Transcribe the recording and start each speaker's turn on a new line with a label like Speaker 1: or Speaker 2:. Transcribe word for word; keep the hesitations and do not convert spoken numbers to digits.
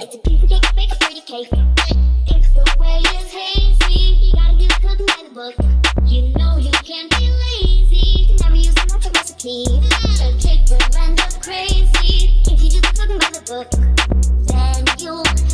Speaker 1: It's a piece of cake, bake a pretty cake. If the way is hazy, you gotta do the cooking by the book. You know you can't be lazy, never use a natural recipe. The cake will end up crazy if you do the cooking by the book. Then you'll